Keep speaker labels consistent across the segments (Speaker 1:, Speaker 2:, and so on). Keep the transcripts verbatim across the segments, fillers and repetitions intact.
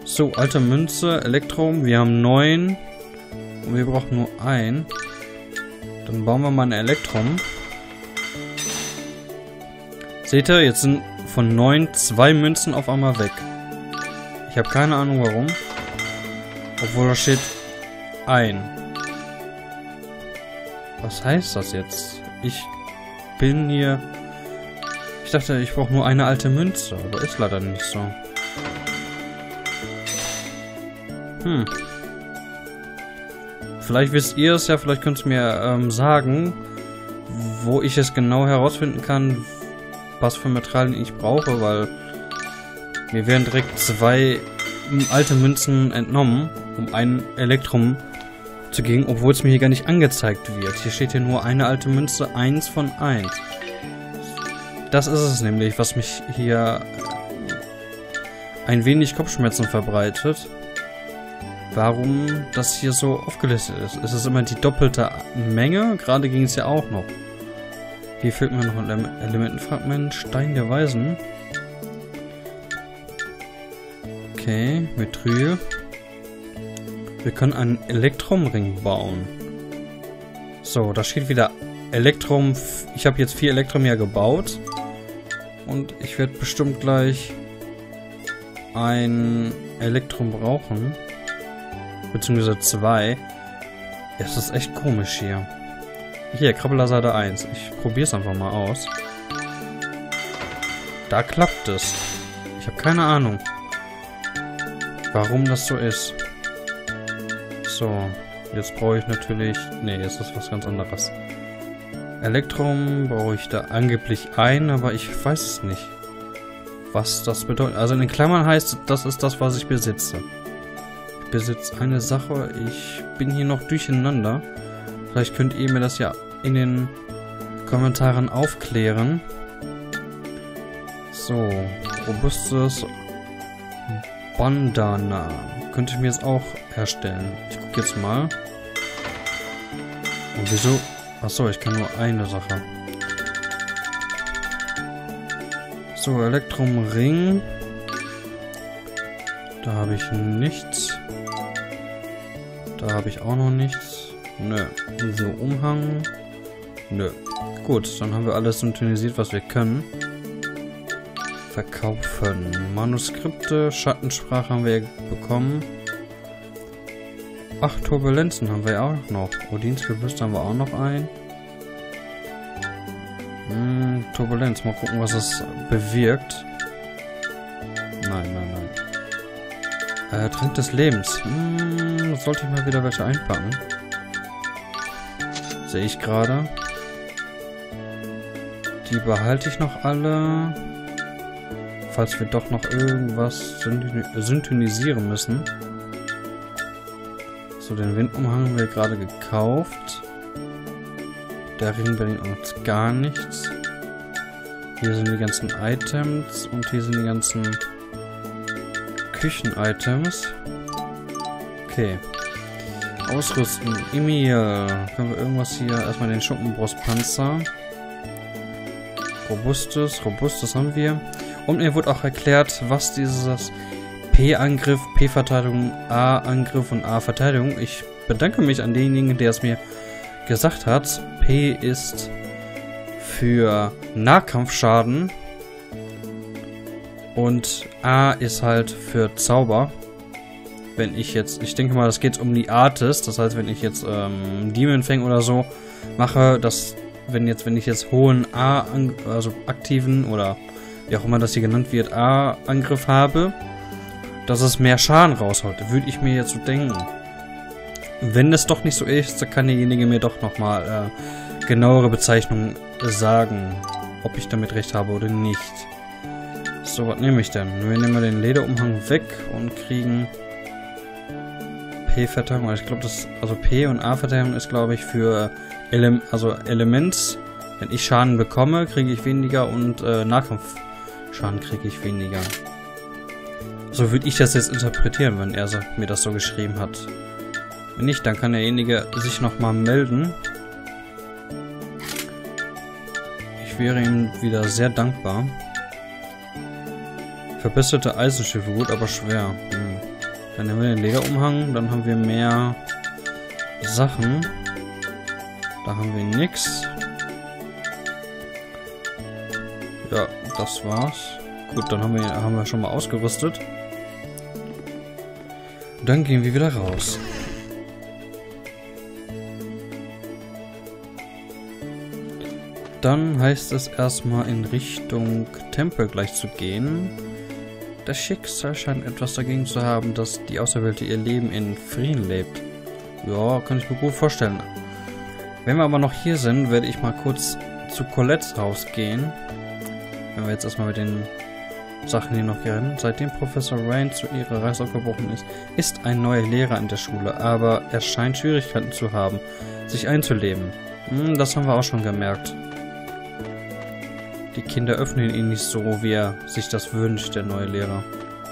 Speaker 1: So, alte Münze, Elektrum. Wir haben neun. Und wir brauchen nur ein. Dann bauen wir mal ein Elektrum. Seht ihr, jetzt sind von neun zwei Münzen auf einmal weg. Ich habe keine Ahnung warum. Obwohl da steht ein. Was heißt das jetzt? Ich bin hier... Ich dachte, ich brauche nur eine alte Münze, aber ist leider nicht so. Hm. Vielleicht wisst ihr es ja, vielleicht könnt ihr mir ähm, sagen, wo ich es genau herausfinden kann, was für Materialien ich brauche, weil mir werden direkt zwei alte Münzen entnommen, um ein Elektrum zu gehen, obwohl es mir hier gar nicht angezeigt wird. Hier steht hier nur eine alte Münze, eins von eins. Das ist es nämlich, was mich hier ein wenig Kopfschmerzen verbreitet. Warum das hier so aufgelistet ist. Es ist immer die doppelte Menge. Gerade ging es ja auch noch. Hier fehlt mir noch ein Elementenfragment. Stein der Weisen. Okay, Methyl. Wir können einen Elektrumring bauen. So, da steht wieder Elektrum. Ich habe jetzt vier Elektrum ja gebaut. Und ich werde bestimmt gleich ein Elektrum brauchen. Beziehungsweise zwei. Es ist echt komisch hier. Hier, Krabbellerseite eins. Ich probiere es einfach mal aus. Da klappt es. Ich habe keine Ahnung, warum das so ist. So, jetzt brauche ich natürlich... Ne, jetzt ist was ganz anderes. Elektrum brauche ich da angeblich ein, aber ich weiß es nicht, was das bedeutet. Also in den Klammern heißt, das ist das, was ich besitze. Ich besitze eine Sache, ich bin hier noch durcheinander. Vielleicht könnt ihr mir das ja in den Kommentaren aufklären. So, robustes Bandana. Könnte ich mir jetzt auch herstellen. Ich gucke jetzt mal. Und wieso? Achso, ich kann nur eine Sache. So, Elektrumring. Da habe ich nichts. Da habe ich auch noch nichts. Nö. So, Umhang. Nö. Gut, dann haben wir alles synchronisiert, was wir können. Verkaufen. Manuskripte, Schattensprache haben wir bekommen. Ach, Turbulenzen haben wir auch noch. Odins Gebüste haben wir auch noch ein. Hm, Turbulenz. Mal gucken, was das bewirkt. Nein, nein, nein. Äh, Trank des Lebens. Hm, sollte ich mal wieder welche einpacken. Sehe ich gerade. Die behalte ich noch alle. Falls wir doch noch irgendwas synchronisieren müssen. So, den Windumhang haben wir gerade gekauft. Der Ring bringt uns gar nichts. Hier sind die ganzen Items und hier sind die ganzen Küchen-Items. Okay. Ausrüsten. Emil. Können wir irgendwas hier? Erstmal den Schuppenbrustpanzer. Robustes. Robustes haben wir. Und mir wurde auch erklärt, was dieses P-Angriff, P-Verteidigung, A-Angriff und A-Verteidigung. Ich bedanke mich an denjenigen, der es mir gesagt hat. P ist für Nahkampfschaden und A ist halt für Zauber. Wenn ich jetzt, ich denke mal, das geht um die Artis. Das heißt, wenn ich jetzt ähm, Demon Fang oder so mache, dass wenn jetzt, wenn ich jetzt hohen A, also aktiven oder wie auch immer das hier genannt wird, A-Angriff habe, dass es mehr Schaden raushaut. Würde ich mir jetzt so denken. Wenn es doch nicht so ist, dann kann derjenige mir doch nochmal äh, genauere Bezeichnungen sagen, ob ich damit recht habe oder nicht. So, was nehme ich denn? Wir nehmen den Lederumhang weg und kriegen P-Verteidigung. Ich glaube, das, also P und A-Verteidigung ist, glaube ich, für Ele also Elements. Wenn ich Schaden bekomme, kriege ich weniger und äh, Nahkampfschaden kriege ich weniger. So würde ich das jetzt interpretieren, wenn er mir das so geschrieben hat. Wenn nicht, dann kann derjenige sich nochmal melden. Ich wäre ihm wieder sehr dankbar. Verbesserte Eisenschiffe, gut, aber schwer. Hm. Dann nehmen wir den Lederumhang, dann haben wir mehr Sachen. Da haben wir nichts. Ja, das war's. Gut, dann haben wir, haben wir schon mal ausgerüstet. Dann gehen wir wieder raus. Dann heißt es erstmal in Richtung Tempel gleich zu gehen. Das Schicksal scheint etwas dagegen zu haben, dass die Auserwählte ihr Leben in Frieden lebt. Ja, kann ich mir gut vorstellen. Wenn wir aber noch hier sind, werde ich mal kurz zu Colettes Haus gehen. Wenn wir jetzt erstmal mit den Sachen hier noch gehen. Seitdem Professor Rain zu ihrer Reise aufgebrochen ist, ist ein neuer Lehrer in der Schule, aber er scheint Schwierigkeiten zu haben, sich einzuleben. Hm, das haben wir auch schon gemerkt. Die Kinder öffnen ihn nicht so, wie er sich das wünscht, der neue Lehrer.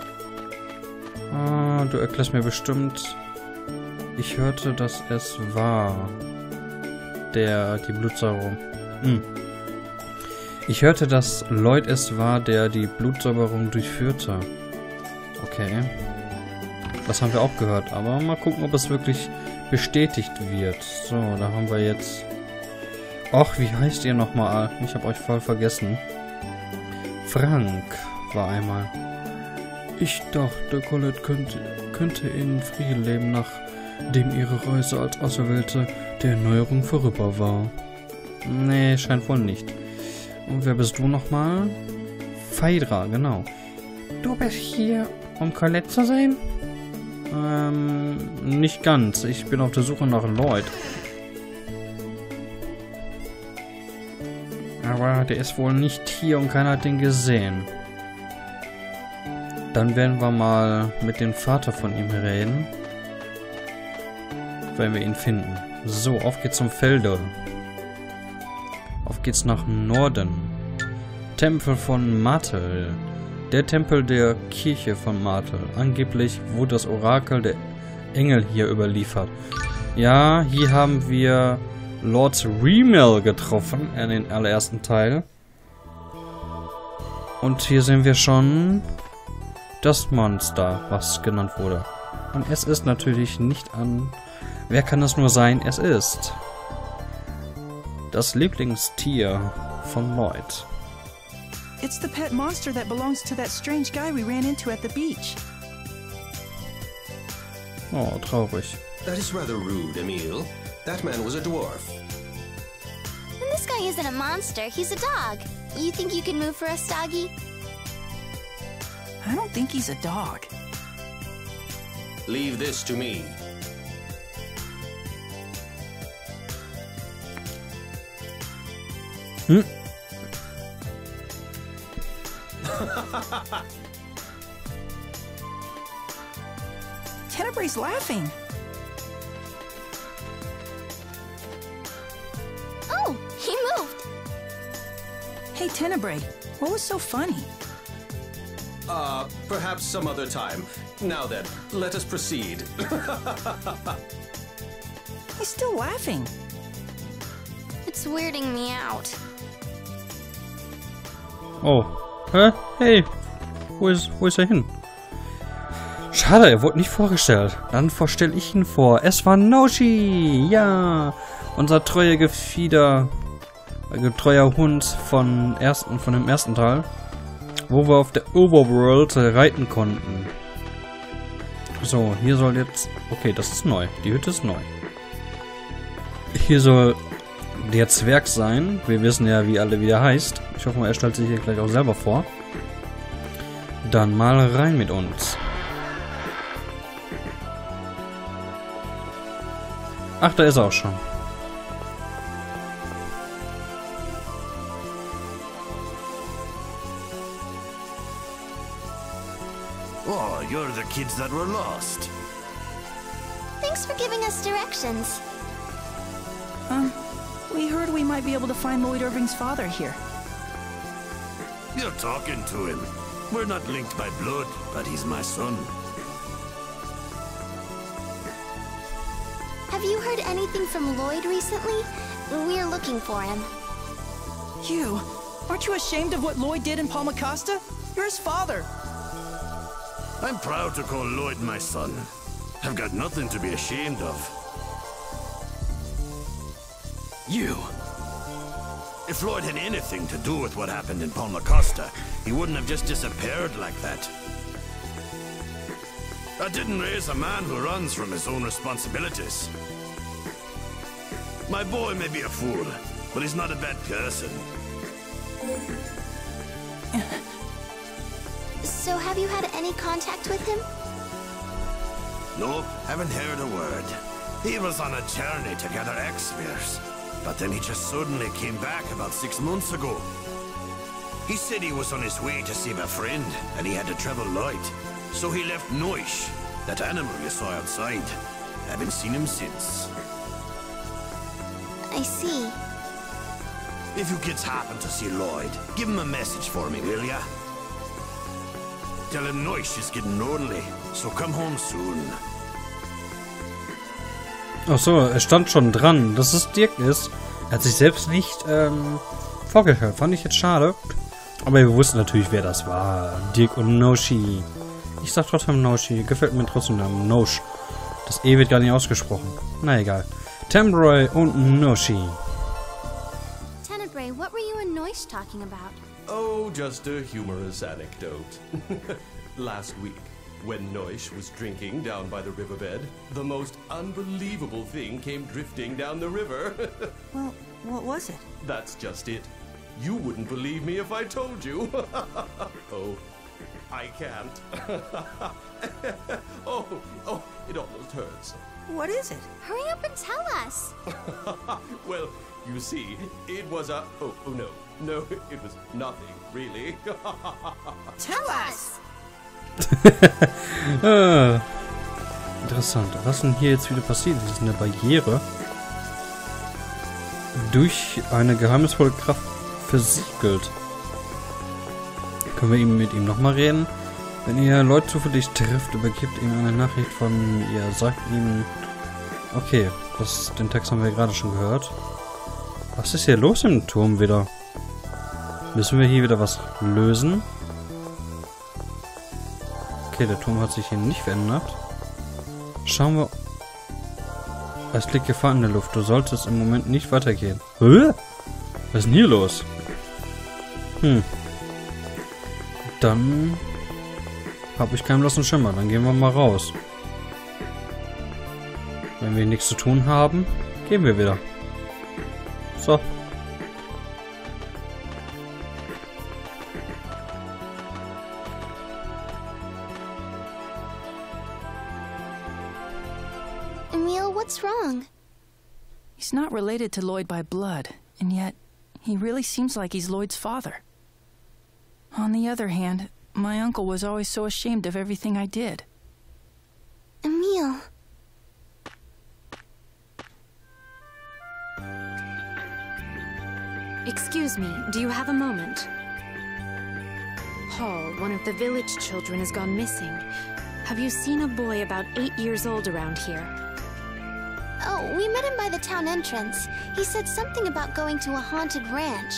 Speaker 1: Ah, du erklärst mir bestimmt. Ich hörte, dass es war. Der, die Blutsauberung. Hm. Ich hörte, dass Lloyd es war, der die Blutsauberung durchführte. Okay. Das haben wir auch gehört, aber mal gucken, ob es wirklich bestätigt wird. So, da haben wir jetzt... Och, wie heißt ihr nochmal? Ich habe euch voll vergessen. Frank war einmal. Ich dachte, Colette könnte, könnte in Frieden leben, nachdem ihre Reise als Auserwählte der Erneuerung vorüber war. Nee, scheint wohl nicht. Und wer bist du nochmal? Phaedra, genau. Du bist hier, um Colette zu sehen? Ähm, nicht ganz. Ich bin auf der Suche nach Lloyd. Aber der ist wohl nicht hier und keiner hat ihn gesehen. Dann werden wir mal mit dem Vater von ihm reden. Wenn wir ihn finden. So, auf geht's zum Felde. Auf geht's nach Norden. Tempel von Martel. Der Tempel der Kirche von Martel. Angeblich wurde das Orakel der Engel hier überliefert. Ja, hier haben wir Lord Remel getroffen in den allerersten Teil. Und hier sehen wir schon das Monster, was genannt wurde. Und es ist natürlich nicht an... Wer kann es nur sein? Es ist das Lieblingstier von Lloyd.
Speaker 2: It's the pet monster that belongs to that strange guy we ran into at the beach.
Speaker 1: Oh, traurig.
Speaker 3: That is rather rude, Emil. That man was a dwarf.
Speaker 4: And this guy isn't a monster, he's a dog. You think you can move for us, doggy?
Speaker 2: I don't think he's a dog.
Speaker 3: Leave this to me.
Speaker 1: Hm?
Speaker 2: Tenebrae's laughing.
Speaker 4: Oh, he moved.
Speaker 2: Hey, Tenebrae, what was so funny?
Speaker 3: Uh, perhaps some other time. Now then, let us proceed.
Speaker 2: He's still laughing.
Speaker 4: It's weirding me out.
Speaker 1: Oh. Hä? Hey. Wo ist, wo ist er hin? Schade, er wurde nicht vorgestellt. Dann vorstelle ich ihn vor. Es war Noshi. Ja. Unser treuer Gefieder. Äh, treuer Hund von, ersten, von dem ersten Teil. Wo wir auf der Overworld äh, reiten konnten. So, hier soll jetzt... Okay, das ist neu. Die Hütte ist neu. Hier soll der Zwerg sein. Wir wissen ja, wie alle wieder heißt. Ich hoffe mal, er stellt sich hier gleich auch selber vor. Dann mal rein mit uns. Ach, da ist er auch schon.
Speaker 5: Oh, you're the kids that were lost.
Speaker 4: Thanks for giving us directions.
Speaker 2: Um, we heard we might be able to find Lloyd Irving's father here.
Speaker 5: You're talking to him. We're not linked by blood, but he's my son.
Speaker 4: Have you heard anything from Lloyd recently? We're looking for him.
Speaker 2: You, aren't you ashamed of what Lloyd did in Palmacosta? You're his father.
Speaker 5: I'm proud to call Lloyd my son. I've got nothing to be ashamed of. You. If Lloyd had anything to do with what happened in Palma Costa, he wouldn't have just disappeared like that. I didn't raise a man who runs from his own responsibilities. My boy may be a fool, but he's not a bad person.
Speaker 4: So have you had any contact with him?
Speaker 5: Nope, haven't heard a word. He was on a journey to gather X-Spheres, but then he just suddenly came back about six months ago. He said he was on his way to save a friend, and he had to travel light. So he left Noish, that animal you saw outside. Haven't seen him since.
Speaker 4: I see.
Speaker 5: If you kids happen to see Lloyd, give him a message for me, will ya? Tell him Noish is getting lonely, so come home soon.
Speaker 1: Ach so, er stand schon dran, dass es Dirk ist. Er hat sich selbst nicht ähm, vorgestellt. Fand ich jetzt schade. Aber wir wussten natürlich, wer das war. Dirk und Noshi. Ich sag trotzdem Noshi. Gefällt mir trotzdem der Name Nosh. Das E wird gar nicht ausgesprochen. Na egal. Tenebrae und Noshi.
Speaker 4: Tenebrae, what were you and Noish talking about?
Speaker 3: Oh, just a humorous anecdote. Last week, when Noish was drinking down by the riverbed, the most unbelievable thing came drifting down the river.
Speaker 2: Well, what was it?
Speaker 3: That's just it. You wouldn't believe me if I told you. Oh, I can't. oh, oh, it almost hurts.
Speaker 2: What is it?
Speaker 4: Hurry up and tell us.
Speaker 3: Well, you see, it was a... Oh, oh no. No, it was nothing, really.
Speaker 2: Tell us!
Speaker 1: ah, interessant. Was denn hier jetzt wieder passiert? Das ist eine Barriere. Durch eine geheimnisvolle Kraft versiegelt. Können wir ihm mit ihm nochmal reden? Wenn ihr Leute zufällig trifft, übergibt ihm eine Nachricht von ihr. Sagt ihm... Okay, das, den Text haben wir gerade schon gehört. Was ist hier los im Turm wieder? Müssen wir hier wieder was lösen? Okay, der Turm hat sich hier nicht verändert. Schauen wir... Es liegt Gefahr in der Luft. Du solltest im Moment nicht weitergehen. Hä? Was ist denn hier los? Hm. Dann... habe ich keinen blassen Schimmer. Dann gehen wir mal raus. Wenn wir nichts zu tun haben, gehen wir wieder. So.
Speaker 4: Emil, what's wrong?
Speaker 2: He's not related to Lloyd by blood, and yet he really seems like he's Lloyd's father. On the other hand, my uncle was always so ashamed of everything I did.
Speaker 4: Emil.
Speaker 6: Excuse me, do you have a moment? Paul, one of the village children, has gone missing. Have you seen a boy about eight years old around here?
Speaker 4: Oh, we met him by the town entrance. He said something about going to a haunted ranch.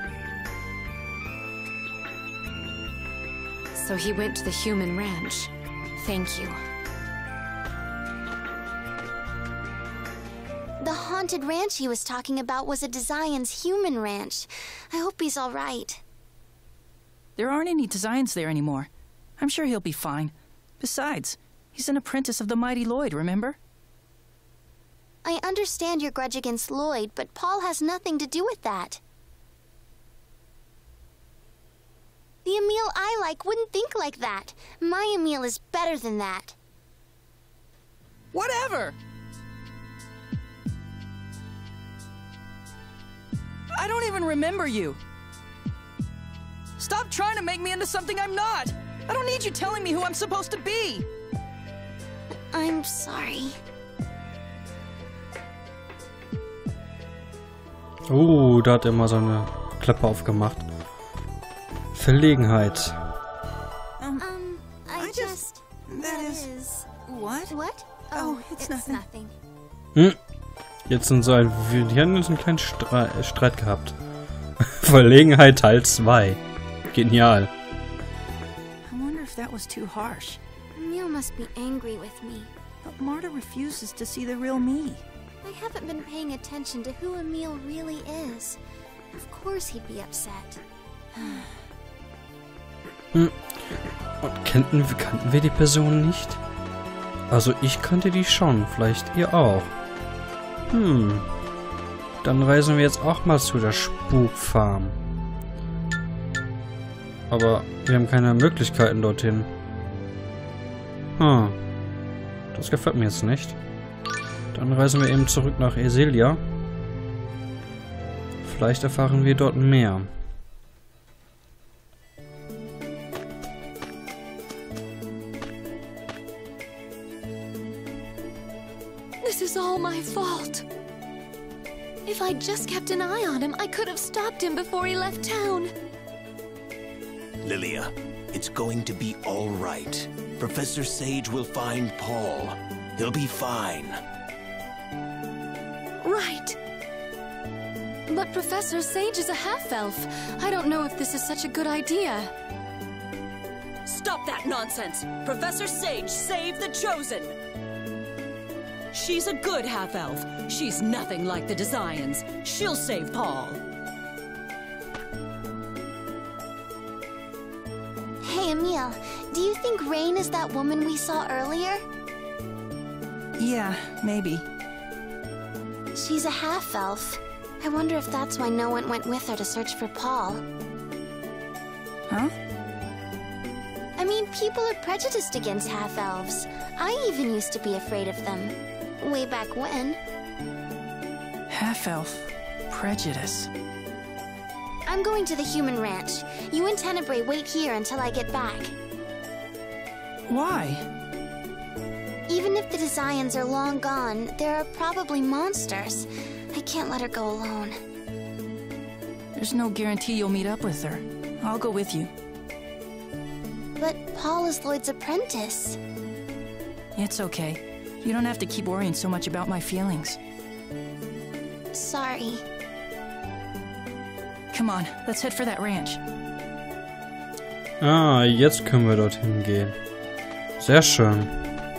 Speaker 6: So he went to the human ranch. Thank you.
Speaker 4: The haunted ranch he was talking about was a Desian's human ranch. I hope he's all right.
Speaker 2: There aren't any Desians there anymore. I'm sure he'll be fine. Besides, he's an apprentice of the mighty Lloyd, remember?
Speaker 4: I understand your grudge against Lloyd, but Paul has nothing to do with that. The Emil I like wouldn't think like that. My Emil is better than that.
Speaker 2: Whatever! I don't even remember you. Stop trying to make me into something I'm not. I don't need you telling me who I'm supposed to be.
Speaker 4: I'm sorry.
Speaker 1: Oh, da hat er mal seine Klappe aufgemacht. Verlegenheit.
Speaker 4: Um, I,
Speaker 2: I just... That is... What?
Speaker 4: What?
Speaker 2: Oh, it's nothing.
Speaker 4: nothing.
Speaker 1: Hm. Jetzt sind so ein... Die haben jetzt einen kleinen Stre Streit gehabt. Verlegenheit Teil zwei. Genial.
Speaker 2: I wonder if that was too harsh.
Speaker 4: Emil must be angry with me.
Speaker 2: But Marta refuses to see the real me.
Speaker 4: I haven't been paying attention to who Emil really is. Of course he'd be upset.
Speaker 1: Hm. Und kannten, kannten wir die Person nicht? Also ich kannte die schon, vielleicht ihr auch. Hm. Dann reisen wir jetzt auch mal zu der Spukfarm. Aber wir haben keine Möglichkeiten dorthin. Hm. Das gefällt mir jetzt nicht. Dann reisen wir eben zurück nach Eselia. Vielleicht erfahren wir dort mehr.
Speaker 7: This is all my fault. If I'd just kept an eye on him, I could have stopped him before he left town.
Speaker 8: Lilia, it's going to be all right. Professor Sage will find Paul. He'll be fine.
Speaker 7: Right. But Professor Sage is a half-elf. I don't know if this is such a good idea.
Speaker 9: Stop that nonsense! Professor Sage saved the Chosen! She's a good half-elf. She's nothing like the Desians. She'll save Paul.
Speaker 4: Hey, Emil, do you think Rain is that woman we saw earlier?
Speaker 2: Yeah, maybe.
Speaker 4: She's a half-elf. I wonder if that's why no one went with her to search for Paul.
Speaker 2: Huh?
Speaker 4: I mean, people are prejudiced against half-elves. I even used to be afraid of them. Way back when.
Speaker 2: Half-elf. Prejudice.
Speaker 4: I'm going to the human ranch. You and Tenebrae wait here until I get back.
Speaker 2: Why?
Speaker 4: Even if the Desians are long gone, there are probably monsters. I can't let her go alone.
Speaker 2: There's no guarantee you'll meet up with her. I'll go with you.
Speaker 4: But Paul is Lloyd's apprentice.
Speaker 2: It's okay. You don't have to keep worrying so much about my feelings.
Speaker 4: Sorry.
Speaker 2: Come on, let's head for that ranch.
Speaker 1: Ah, jetzt können wir dorthin gehen. Sehr schön.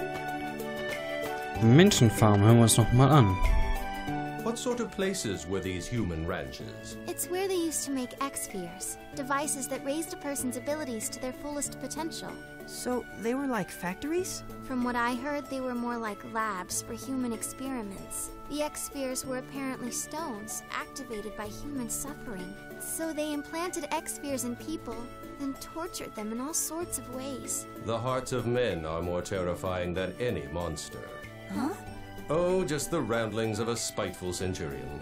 Speaker 1: Menschenfarm, hören wir uns noch mal an.
Speaker 3: What sort of places were these human ranches?
Speaker 4: It's where they used to make X-Spheres, devices that raised a person's abilities to their fullest potential.
Speaker 2: So, they were like factories?
Speaker 4: From what I heard, they were more like labs for human experiments. The X-Spheres were apparently stones, activated by human suffering. So they implanted X-Spheres in people, then tortured them in all sorts of ways.
Speaker 3: The hearts of men are more terrifying than any monster.
Speaker 2: Huh?
Speaker 3: Oh, just the ramblings of a spiteful centurion.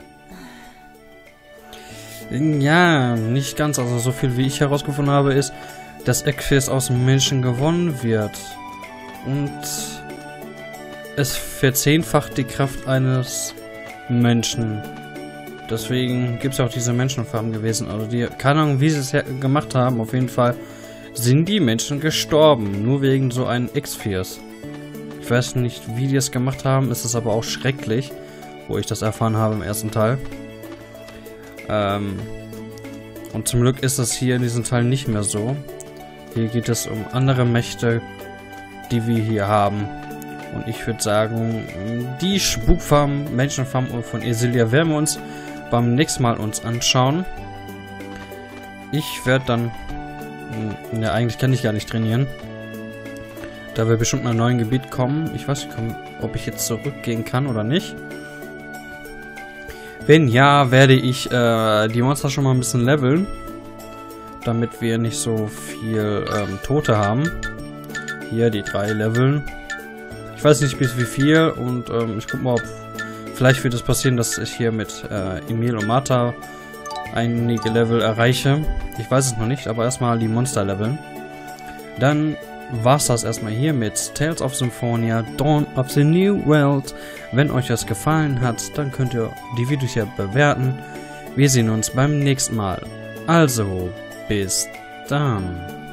Speaker 1: Ja, nicht ganz. Also so viel wie ich herausgefunden habe, ist, dass X-Spheres aus dem Menschen gewonnen wird. Und es verzehnfacht die Kraft eines Menschen. Deswegen gibt es auch diese Menschenfarben gewesen. Also die, keine Ahnung, wie sie es gemacht haben. Auf jeden Fall sind die Menschen gestorben. Nur wegen so einen X-Spheres. Ich weiß nicht, wie die es gemacht haben. Es ist aber auch schrecklich, wo ich das erfahren habe im ersten Teil. Ähm, und zum Glück ist es hier in diesem Teil nicht mehr so. Hier geht es um andere Mächte, die wir hier haben. Und ich würde sagen, die Spukfarm, Menschenfarm von Eselia werden wir uns beim nächsten Mal uns anschauen. Ich werde dann... Ja, eigentlich kann ich gar nicht trainieren. Da wir bestimmt in einem neuen Gebiet kommen. Ich weiß nicht, ob ich jetzt zurückgehen kann oder nicht. Wenn ja, werde ich äh, die Monster schon mal ein bisschen leveln. Damit wir nicht so viel ähm, Tote haben. Hier die drei Leveln. Ich weiß nicht bis wie viel. Und ähm, ich gucke mal, ob vielleicht wird es passieren, dass ich hier mit äh, Emil und Marta einige Level erreiche. Ich weiß es noch nicht, aber erstmal die Monster leveln. Dann war's das erstmal hier mit Tales of Symphonia, Dawn of the New World. Wenn euch das gefallen hat, dann könnt ihr die Videos hier bewerten. Wir sehen uns beim nächsten Mal. Also, bis dann.